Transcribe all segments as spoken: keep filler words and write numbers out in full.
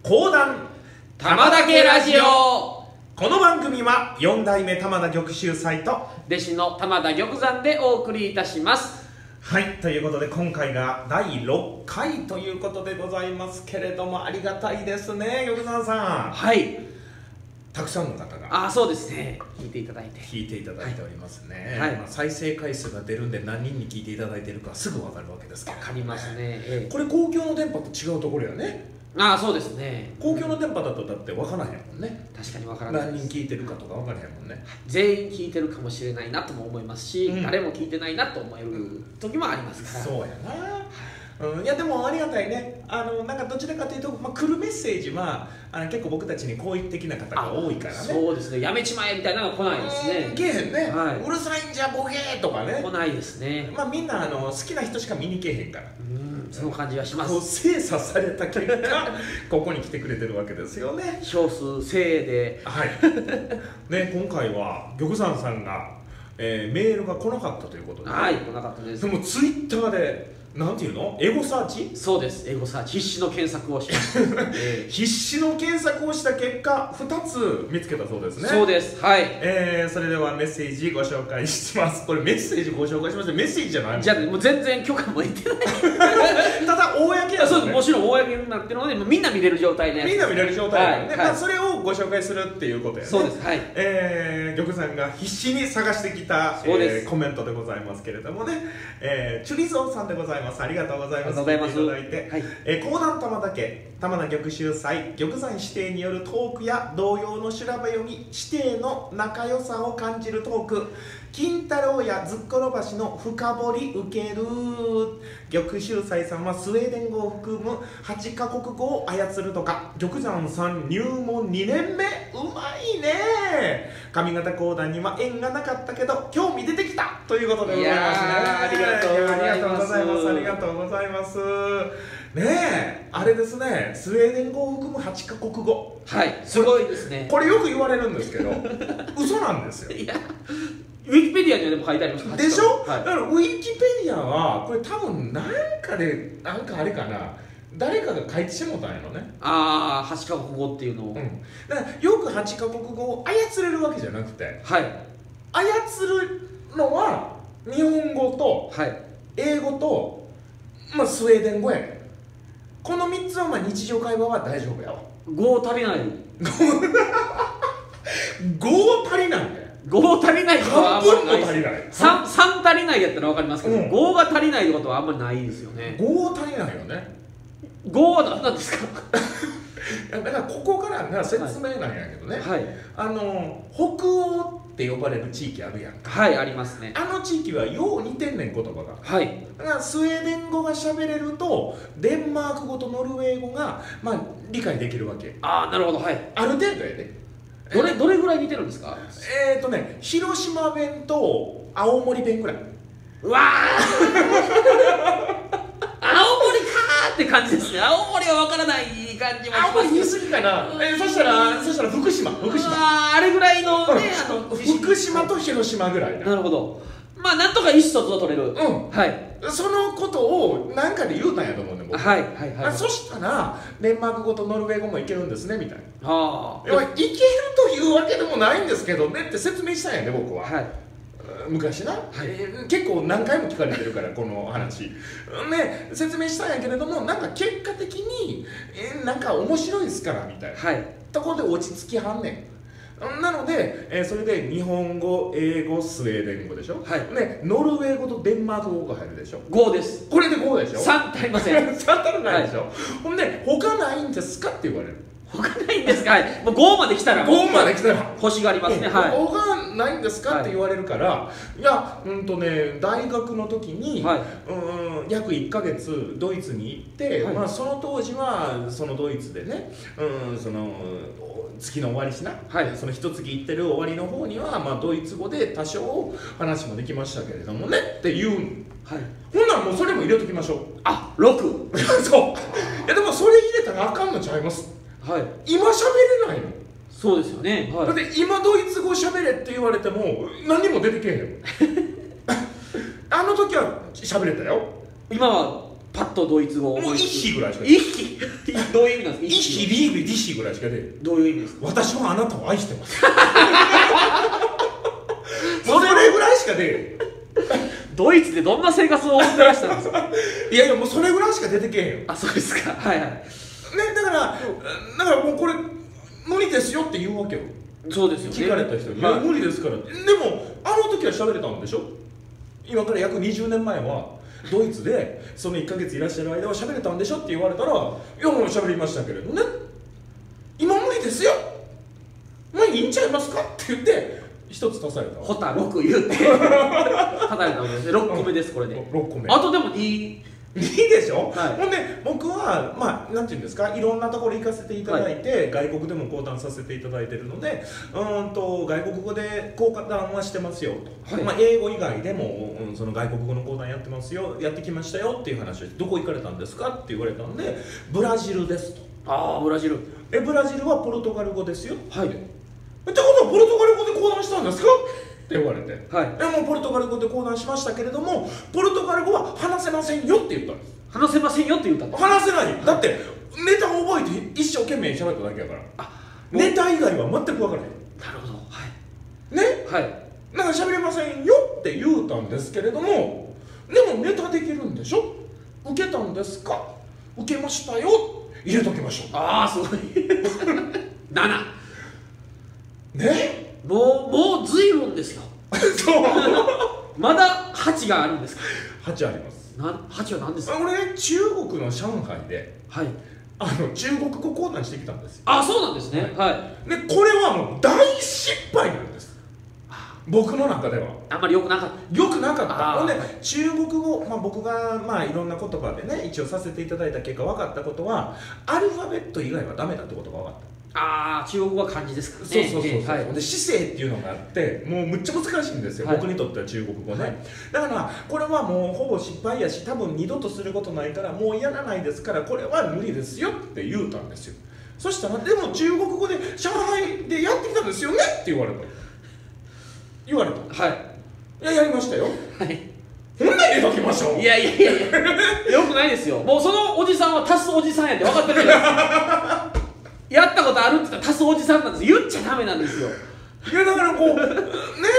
講談玉田家ラジオ。 この番組はよん代目玉田玉秀斎と弟子の玉田玉山でお送りいたします。 はい、ということで今回がだいろっかいということでございますけれども、ありがたいですね。玉山さん、 はい、 たくさんの方があ、そうですね、聞いていただいて聞いていただいておりますね、 はい、 まあ、再生回数が出るんで何人に聞いていただいているかすぐ分かるわけですけど、ね、 分かりますね、ええ、 これ公共の電波と違うところやね。 ああ、そうですね。 公共の電波だとだって分からへんもんね。 確かに分からないです。 何人聞いてるかとか分からへんもんね。 全員聞いてるかもしれないなとも思いますし、うん、誰も聞いてないなと思える時もありますから。 そうやな、うん、いやでもありがたいね。あのなんかどちらかというと、まあ、来るメッセージはあの結構僕たちに好意的な方が多いからね。 そうですね、やめちまえみたいなのが来ないですね。 来えへんね、 はい、 うるさいんじゃボケーとかね、 来ないですね。 まあみんなあの好きな人しか見に来えへんから、 うん、その感じはします。 こう精査された結果ここに来てくれてるわけですよね。 少数精鋭で、 はいね、今回は玉山さんが、えー、メールが来なかったということで、 はい、来なかったです。 でもツイッターでなんていうの、エゴサーチ。 そうです、エゴサーチ、必死の検索をしました、えー、 必死の検索をした結果ふたつ見つけたそうですね。 そうです、はい、 えー、それではメッセージご紹介します。これメッセージご紹介します。メッセージじゃないの。 じゃあもう全然許可も得てないただ公や、ね、 そうです、もちろん公になってるのでみんな見れる状態で、 みんな見れる状態で、ね、はい、まあ、それをご紹介するっていうことやね。 そうです、はい、 えー、玉さんが必死に探してきた、えー、コメントでございますけれどもね、えー、チュリゾーさんでございます。ありがとうございます。 ありがとうございます。 いただいて、はい、えー、講談玉田家玉田玉秀斎玉山指定によるトークや同様の修羅場読み指定の仲良さを感じるトーク、金太郎やずっころばしの深掘り受ける。玉秀斎さんはスウェーデン語を含むはちカ国語を操るとか。玉山さん入門にねんめ、うまいね。上方講談には縁がなかったけど興味出てきたということでございますね。 ありがとうございます。 ありがとうございます。ねえ、あれですね、スウェーデン語を含むはちカ国語、 はい、すごいですね。 これよく言われるんですけど嘘なんですよ。いや、 ウィキペディアにはでも書いてありますでしょ、はい、だからウィキペディアはこれ多分何かで、なんかあれかな、誰かが書いてしもたんやろね。 ああ、はちカ国語っていうのを、うん、 だからよくはちカ国語を操れるわけじゃなくて、 はい、 操るのは日本語と英語と、まあ、スウェーデン語やね。このみっつはまあ日常会話は大丈夫やわ。 語足りない語足りないね。 語足りないことはあんまりない。 半分も足りない。 3, 3足りないやったら分かりますけど、うん、語が足りないってことはあんまりないですよね。 語足りないよね。 語は何なんですかだからここからが説明なんやけどね、はい、あの北欧って呼ばれる地域あるやんか。 はい、ありますね。 あの地域はよう似てんねん、言葉が。 はい、 だからスウェーデン語が喋れるとデンマーク語とノルウェー語が、まあ、理解できるわけ。 ああ、なるほど、はい、 ある程度やで。 どれどれぐらい似てるんですか。 えっ、ー、とね、広島弁と青森弁ぐらい。 うわ青森かーって感じですね。青森は分からない感じもします。 青森言い過ぎかな。えー、そしたらそしたら福島福島ああ、あれぐらいのね、あの福島と広島ぐらいな。 なるほど。まあなんとか意思疎通を取れる。うん、はい、 そのことを何かで言うたんやと思うね、僕。 はいはいはい、はい、 そしたらデンマーク語とノルウェー語もいけるんですねみたいな。 はあ、 いけるというわけでもないんですけどねって説明したんやね、僕は。はい、昔な、はい、結構何回も聞かれてるからこの話ね、説明したんやけれども、なんか結果的にえなんか面白いですからみたいな、はい、ところで落ち着きはんねん。なので、えー、それで日本語、英語、スウェーデン語でしょ、はい、ね、ノルウェー語とデンマーク語が入るでしょ。ごです。これでごでしょ。 さん足りませんさん足らないでしょ、はい、ほんで他ないんですかって言われる。 他ないんですか、はい、もうごまで来たらごまで来たら欲しがりますね、はい、 他ないんですかって言われるから、はい、いや、うんとね、大学の時に、はい、うん約いっかげつドイツに行って、はい、まあ、その当時はそのドイツでね、うん、その月の終わりしな、はい、その一月行ってる終わりの方には、まあ、ドイツ語で多少話もできましたけれどもねって言う、はい、ほんならもうそれも入れときましょう。 あ、ろくそう。いやでもそれ入れたらあかんのちゃいます。はい、今喋れないの。 そうですよね、はい、 だって今ドイツ語喋れって言われても何も出てけへんよあの時は喋れたよ。 今はパッとドイツ語をもう一匹ぐらいしか一匹どういう意味なんですか？ 一匹リーグディシぐらいしか出る。 どういう意味ですか？ 私はあなたを愛してますもうそれぐらいしか出るドイツでどんな生活を送ってらしたんですか？ いやいやもうそれぐらいしか出てけへんよ。 あ、そうですか。はいはい。 ね、だからだからもうこれ無理ですよって言うわけよ。 そうですよね。 聞かれた人に、 はい、 いや無理ですからって。でもあの時は喋れたんでしょ。今から約にじゅうねんまえはドイツでそのいっかげついらっしゃる間は喋れたんでしょって言われたら、いやもう喋りましたけれどね、今無理ですよ、もういいんちゃいますかって言って一つ足された。 ホタろく言ってただれたわけですね。ろっこめですこれで。 ろっこめ。 あとでもにいいでしょ、 はい、 ほんで僕はまあなんていうんですか、いろんなところ行かせていただいて、はい、外国でも講談させていただいてるので、うんと外国語で講談はしてますよと、はい、まあ、英語以外でも、うん、その外国語の講談やってますよ、やってきましたよっていう話を、どこ行かれたんですかって言われたんで、ブラジルですと。 ああ、ブラジル。 えブラジルはポルトガル語ですよ。 はい。 ってことはポルトガル語で講談したんですかって言われて、はい、えもうポルトガル語で講談しましたけれども、ポルトガル語は話せませんよって言ったんです。 話せませんよって言ったんです。 話せない、はい、だってネタを覚えて一生懸命喋っただけやから、あネタ以外は全く分からへん。 なるほど。はいね、 はい、 なんか喋れませんよって言うたんですけれども、でもネタできるんでしょ、受けたんですか、受けましたよ、入れときましょう。 ああすごいななね、 もうもう随分ですよそうまだはちがあるんですか？ はちあります。 なはちは何ですか？ 俺ね、中国の上海で、はい、あの中国語講談してきたんですよ。 あ、そうなんですね。はい、はい、 でこれはもう大失敗なんです、僕の中では。 あんまり良くなかった。 良くなかった。ほんで中国語、まあ、僕がまあいろんな言葉でね一応させていただいた結果分かったことは、アルファベット以外はダメだってことが分かった。 ああ、中国語は漢字ですからね。 そうそうそうそう、 はい、 で姿勢っていうのがあって、もうむっちゃ難しいんですよ、はい、僕にとっては中国語ね、はい、だからこれはもうほぼ失敗やし、多分二度とすることないからもうやらないですから、これは無理ですよって言うたんですよ。そしたら、でも中国語で上海でやってきたんですよねって言われた。言われた。はい。いや、やりましたよ。はい。ほんなら入れときましょう。 いやいやいやいや、よくないですよ。もうそのおじさんは足すおじさんやって分かってるじゃないですか。やったことあるって言ったら足すおじさんなんです。言っちゃダメなんですよ。 いやだからこうね、なんかそういう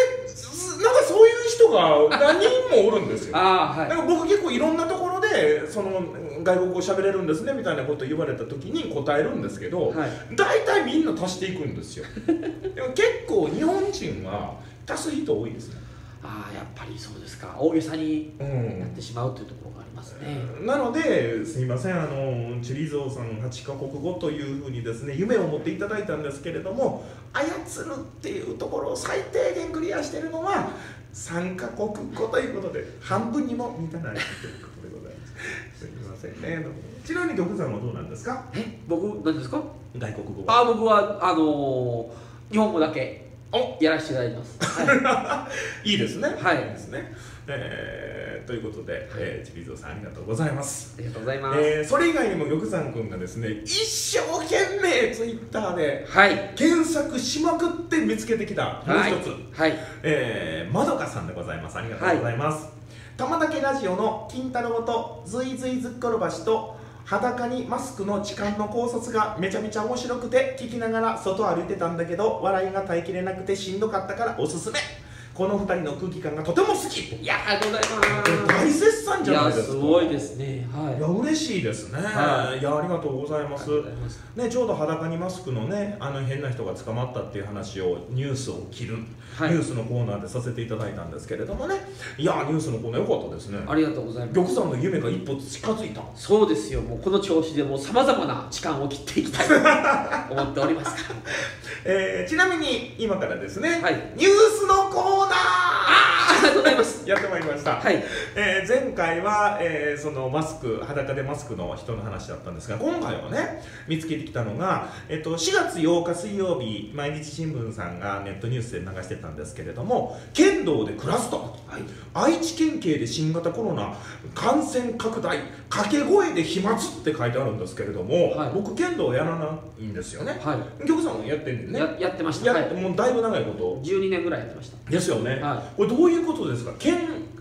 人が何人もおるんですよ。あ、はい、だから僕結構いろんなところでその外国語喋れるんですねみたいなこと言われた時に答えるんですけど、はい、大体みんな足していくんですよ。でも結構日本人は足す人多いですね。 ああ、やっぱりそうですか。大げさになってしまうというところがありますね。 うん、なのですいません、あのチュリゾーさんはちカ国語というふうにですね夢を持っていただいたんですけれども、操るっていうところを最低限クリアしているのはさんカ国語ということで、半分にも満たないということでございます。すみませんね。ちなみに玉さんはどうなんですか？ え、僕何ですか？ 外国語は。あ、僕はあのー、日本語だけやらせていただいてます。はい、 いいですね。 はい。 いいですね。えー、ということで、えー、チビゾウさんありがとうございます。 ありがとうございます。 えー、それ以外にも玉山くんがですね、一生懸命ツイッターで、 はい、 検索しまくって見つけてきたもう一つ、 はい、 えー、まどかさんでございます。ありがとうございます。はい、玉だけラジオの金太郎とずいずいずっころばしと裸にマスクの痴漢の考察がめちゃめちゃ面白くて聞きながら外歩いてたんだけど笑いが耐えきれなくてしんどかったからおすすめ。このふたりの空気感がとても好き。 いや、ありがとうございます。 大絶賛じゃないですか。 いや、すごいですね。はい。 いや、嬉しいですね。はい。いや、ありがとうございます。 ますね、ちょうど裸にマスクのね、あの変な人が捕まったっていう話をニュースを切る、はい、ニュースのコーナーでさせていただいたんですけれどもね。いや、ニュースのコーナー良かったですね。 ありがとうございます。 玉さんの夢が一歩近づいた。 そうですよ。もうこの調子でもうさまざまな痴漢を切っていきたいと思っておりますから。 えー、ちなみに今からですね、 はい、 ニュースのコーナー。 ありがとうございます。 やってまいりました。 はい。 えー、前回は、えー、そのマスク、裸でマスクの人の話だったんですが、今回はね、見つけてきたのが、えっと、しがつようか水曜日、毎日新聞さんがネットニュースで流してたんですけれども、剣道でクラスター、はい、愛知県警で新型コロナ感染拡大、掛け声で飛沫って書いてあるんですけれども、はい、僕、剣道やらないんですよね。はい。玉さんもやってんねんね。 や、やってました。 や、はい、もうだいぶ長いこと。 じゅうにねんぐらいやってました。 ですよね。はい、これどういうことですか？剣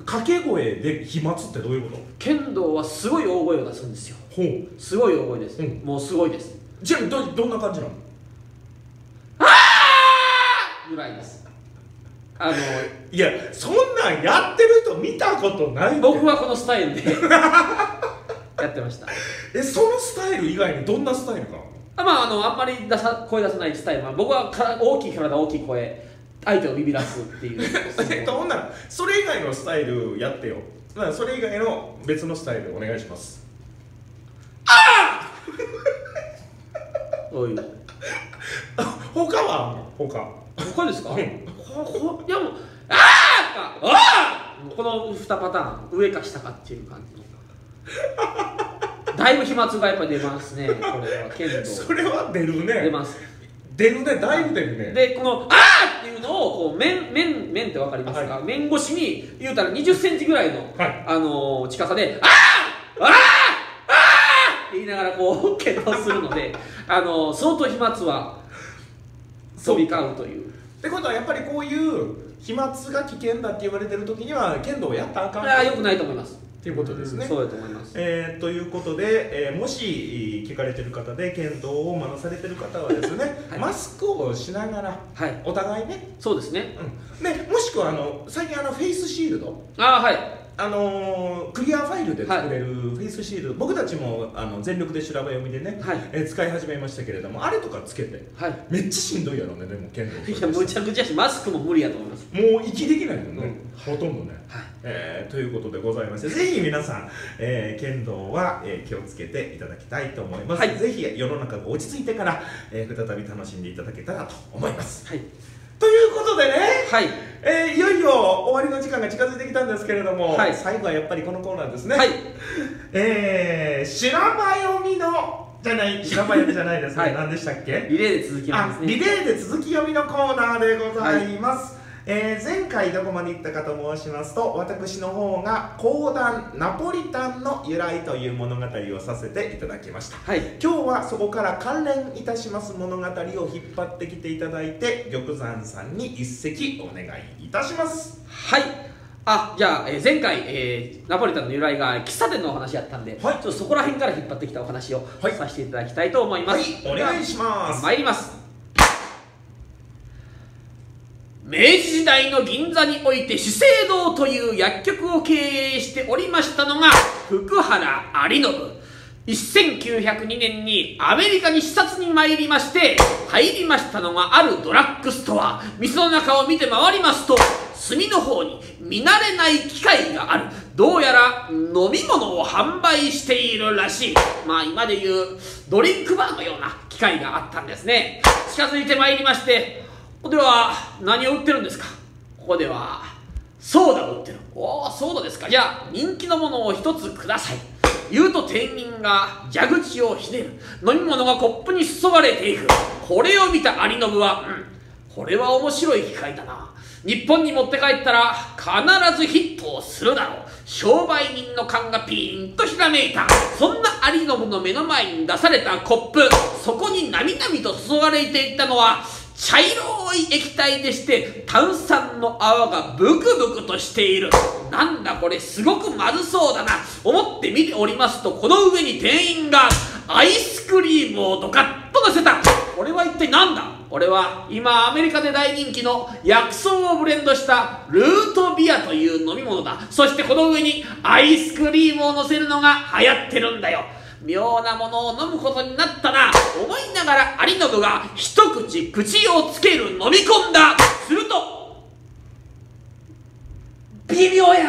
掛け声で飛沫ってどういうこと？ 剣道はすごい大声を出すんですよ。 ほう。 すごい大声です、 うん、 もうすごいです。 じゃあ ど, どんな感じなの？ あーぐらいです。あのいや、そんなんやってる人見たことない。 僕はこのスタイルでやってました。 え、そのスタイル以外にどんなスタイルか？ あ、まあ、あのあんまり出さ声出さないスタイルは、僕はから大きい体大きい声、相手をビビらすっていうえっとほんならそれ以外のスタイルやってよ。まあそれ以外の別のスタイルお願いします。 ああおい他は他他ですか？ うん、 ほほいやもうああかああこのにパターン、上か下かっていう感じのだいぶ飛沫がやっぱり出ますね。これは剣道それは出るね。 出ます。 出るね、だいぶ出るね。 でこの「あー」っていうのをこう面面面って分かりますか、はい、面越しに言うたらにじゅっセンチぐらいの、はい、あのー、近さで「あーあーあー!」って言いながらこう剣道するのであのー、相当飛沫は飛び交うという。 ってことはやっぱりこういう飛沫が危険だって言われてる時には剣道をやったらあかん。 いやよくないと思いますということですね。 うん、そうだと思います。 えー、ということで、えー、もし聞かれてる方で剣道を学されてる方はですね、はい、マスクをしながら、はい、お互いね。 そうですね。 うん、でもしくはあの最近あのフェイスシールド。 あ、はい。 あのー、クリアファイルで作れるフェイスシールド、はい、僕たちもあの全力で修羅場読みでね、はい、えー、使い始めましたけれども、あれとかつけて、はい、めっちゃしんどいやろね。でも剣道いやむちゃくちゃし、マスクも無理やと思います。 もう息できないもんね、うん、ほとんどね、 はい、 えー、ということでございまして、ぜひ皆さん、えー、剣道は、えー、気をつけていただきたいと思います、はい、ぜひ世の中が落ち着いてから、えー、再び楽しんでいただけたらと思います、はい、ということでね、はい、えー、いよいよ終わりの時間が近づいてきたんですけれども、はい、最後はやっぱりこのコーナーですね、はい、えー、修羅場読みのじゃない修羅場読みじゃないですね、はい、何でしたっけ？ リレーで続き読みですね。 リレーで続き読みのコーナーでございます、はい、えー、前回どこまで行ったかと申しますと、私の方が講談ナポリタンの由来という物語をさせていただきました、はい、今日はそこから関連いたします物語を引っ張ってきていただいて、玉山さんに一席お願いいたします。 はい、あ、じゃあ、えー、前回、えー、ナポリタンの由来が喫茶店のお話やったんで、はい、ちょっとそこら辺から引っ張ってきたお話を、はい、させていただきたいと思います。 はい、お願いします。 参ります。明治時代の銀座において資生堂という薬局を経営しておりましたのが福原有信。せんきゅうひゃくにねんにアメリカに視察に参りまして、入りましたのがあるドラッグストア。店の中を見て回りますと、隅の方に見慣れない機械がある。どうやら飲み物を販売しているらしい。まあ今でいうドリンクバーのような機械があったんですね。近づいて参りまして、ここでは何を売ってるんですか？ここではソーダを売ってる。おお、ソーダですか。じゃあ人気のものを一つください。言うと店員が蛇口をひねる。飲み物がコップに注がれていく。これを見た有信は、うん、これは面白い機械だな。日本に持って帰ったら必ずヒットをするだろう。商売人の勘がピーンとひらめいた。そんな有信の目の前に出されたコップ、そこになみなみと注がれていったのは茶色い液体でして、炭酸の泡がブクブクとしている。なんだこれ、すごくまずそうだな思って見ておりますと、この上に店員がアイスクリームをドカッと乗せた。これは一体何だ？これは今アメリカで大人気の薬草をブレンドしたルートビアという飲み物だ。そしてこの上にアイスクリームを乗せるのが流行ってるんだよ。妙なものを飲むことになったな思いながら有信が一口口をつける。飲み込んだ。すると微妙や。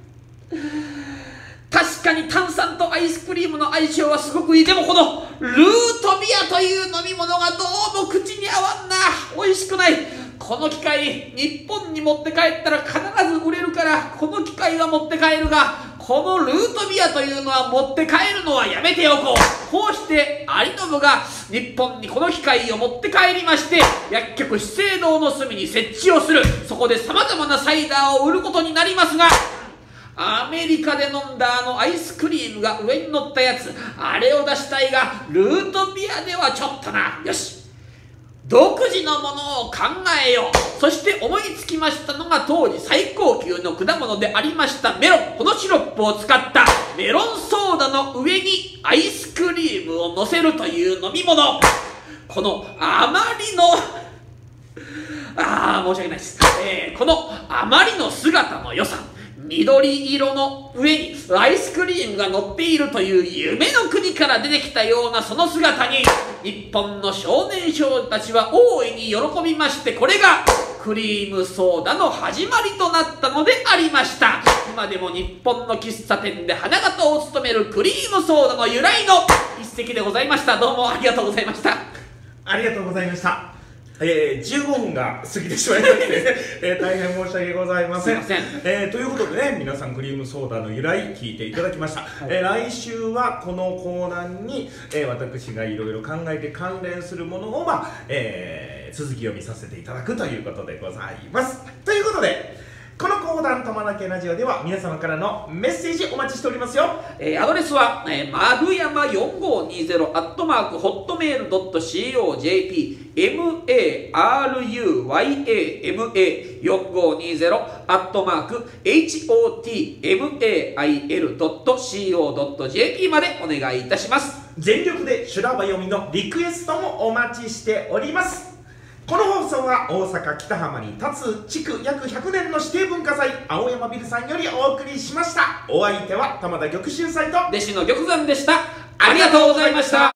確かに炭酸とアイスクリームの相性はすごくいい。でもこのルートビアという飲み物がどうも口に合わんな。美味しくない。この機械日本に持って帰ったら必ず売れるから、この機械は持って帰るが、このルートビアというのは持って帰るのはやめておこう。こうして有信が日本にこの機械を持って帰りまして、薬局資生堂の隅に設置をする。そこでさまざまなサイダーを売ることになりますが、アメリカで飲んだあのアイスクリームが上に乗ったやつ、あれを出したいがルートビアではちょっとな。よし、 独自のものを考えよう。そして思いつきましたのが当時最高級の果物でありましたメロン。このシロップを使ったメロンソーダの上にアイスクリームを乗せるという飲み物。このあまりのああ申し訳ないです、えー、このあまりの姿の良さ、緑色の上にアイスクリームが乗っているという夢の国から出てきたようなその姿に日本の少年少女たちは大いに喜びまして、これがクリームソーダの始まりとなったのでありました。今でも日本の喫茶店で花形を務めるクリームソーダの由来の一席でございました。どうもありがとうございました。 ありがとうございました。えー、じゅうごふんが過ぎてしまいまして、えー、大変申し訳ございません。 すいません。 えー、ということでね、皆さんクリームソーダの由来聞いていただきました。はい、えー、来週はこのコーナーに、えー、私がいろいろ考えて関連するものを、まあえー、続き読みさせていただくということでございます。ということで、この講談玉だけラジオでは皆様からのメッセージお待ちしておりますよ。 えー、アドレスは、えー、丸山よんごにゼロアットマークホットメールドットシーオージェーピー マルよんごにゼロアットマークホットメールドットシーオードットジェーピー までお願いいたします。 全力で修羅場読みのリクエストもお待ちしております。この放送は大阪北浜に立つ築約ひゃくねんの指定文化財青山ビルさんよりお送りしました。お相手は玉田玉秀斎と弟子の玉山でした。ありがとうございました。